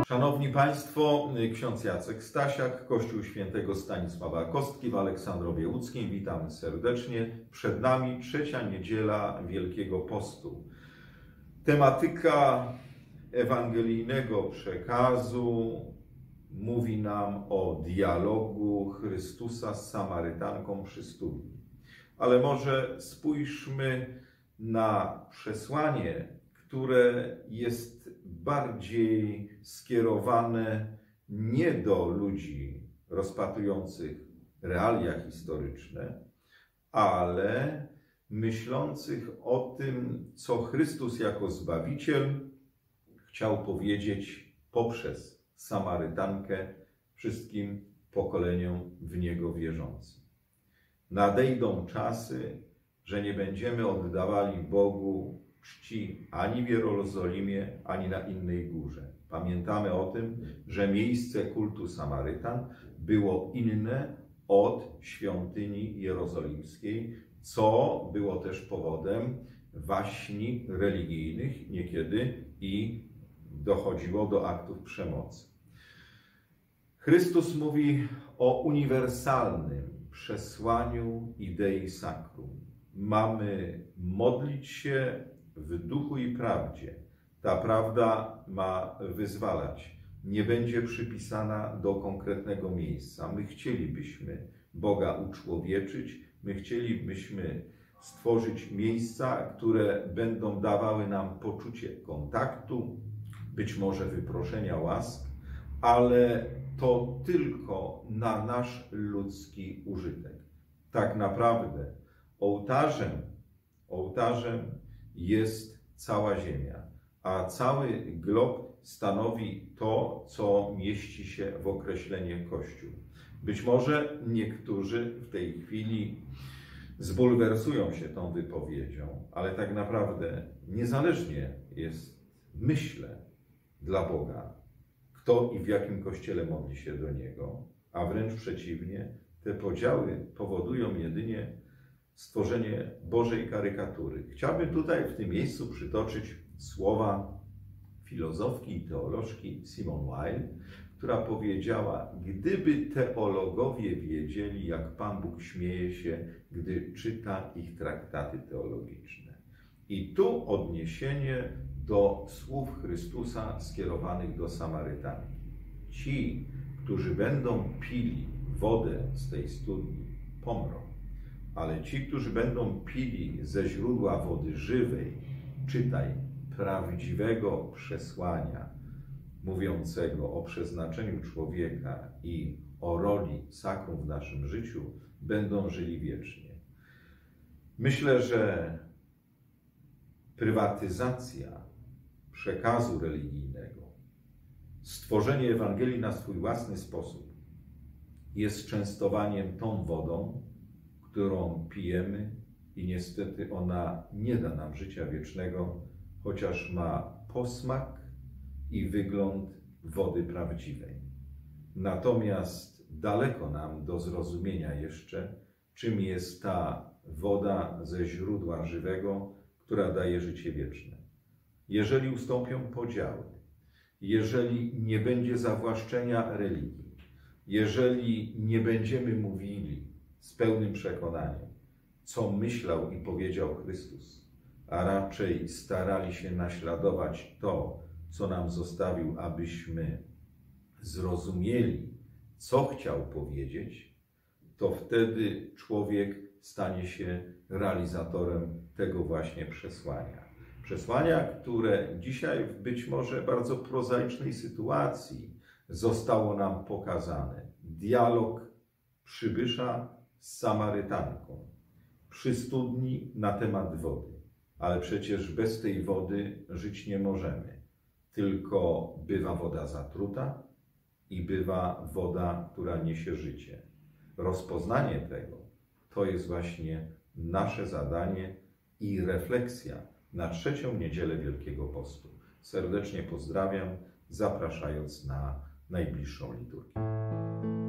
Szanowni Państwo, ksiądz Jacek Stasiak, Kościół Świętego Stanisława Kostki w Aleksandrowie Łódzkim. Witamy serdecznie. Przed nami trzecia niedziela Wielkiego Postu. Tematyka ewangelijnego przekazu mówi nam o dialogu Chrystusa z Samarytanką przy studni. Ale może spójrzmy na przesłanie, które jest bardziej skierowane nie do ludzi rozpatrujących realia historyczne, ale myślących o tym, co Chrystus jako Zbawiciel chciał powiedzieć poprzez Samarytankę wszystkim pokoleniom w Niego wierzącym. Nadejdą czasy, że nie będziemy oddawali Bogu czci ani w Jerozolimie, ani na innej górze. Pamiętamy o tym, że miejsce kultu Samarytan było inne od świątyni jerozolimskiej, co było też powodem waśni religijnych niekiedy i dochodziło do aktów przemocy. Chrystus mówi o uniwersalnym przesłaniu idei sacrum. Mamy modlić się w duchu i prawdzie. Ta prawda ma wyzwalać. Nie będzie przypisana do konkretnego miejsca. My chcielibyśmy Boga uczłowieczyć, my chcielibyśmy stworzyć miejsca, które będą dawały nam poczucie kontaktu, być może wyproszenia łask, ale to tylko na nasz ludzki użytek. Tak naprawdę ołtarzem jest cała ziemia, a cały glob stanowi to, co mieści się w określenie Kościół. Być może niektórzy w tej chwili zbulwersują się tą wypowiedzią, ale tak naprawdę niezależnie jest, myślę, dla Boga, kto i w jakim kościele modli się do Niego, a wręcz przeciwnie, te podziały powodują jedynie stworzenie Bożej karykatury. Chciałbym tutaj w tym miejscu przytoczyć słowa filozofki i teolożki Simone Weil, która powiedziała: gdyby teologowie wiedzieli, jak Pan Bóg śmieje się, gdy czyta ich traktaty teologiczne. I tu odniesienie do słów Chrystusa skierowanych do Samarytanki. Ci, którzy będą pili wodę z tej studni, pomrą. Ale ci, którzy będą pili ze źródła wody żywej, czytaj, prawdziwego przesłania, mówiącego o przeznaczeniu człowieka i o roli sakrum w naszym życiu, będą żyli wiecznie. Myślę, że prywatyzacja przekazu religijnego, stworzenie Ewangelii na swój własny sposób jest częstowaniem tą wodą, którą pijemy i niestety ona nie da nam życia wiecznego, chociaż ma posmak i wygląd wody prawdziwej. Natomiast daleko nam do zrozumienia jeszcze, czym jest ta woda ze źródła żywego, która daje życie wieczne. Jeżeli ustąpią podziały, jeżeli nie będzie zawłaszczenia religii, jeżeli nie będziemy mówili z pełnym przekonaniem, co myślał i powiedział Chrystus, a raczej starali się naśladować to, co nam zostawił, abyśmy zrozumieli, co chciał powiedzieć, to wtedy człowiek stanie się realizatorem tego właśnie przesłania. Przesłania, które dzisiaj w być może bardzo prozaicznej sytuacji zostało nam pokazane. Dialog przybysza z Samarytanką przy studni na temat wody. Ale przecież bez tej wody żyć nie możemy. Tylko bywa woda zatruta i bywa woda, która niesie życie. Rozpoznanie tego to jest właśnie nasze zadanie i refleksja na trzecią niedzielę Wielkiego Postu. Serdecznie pozdrawiam, zapraszając na najbliższą liturgię.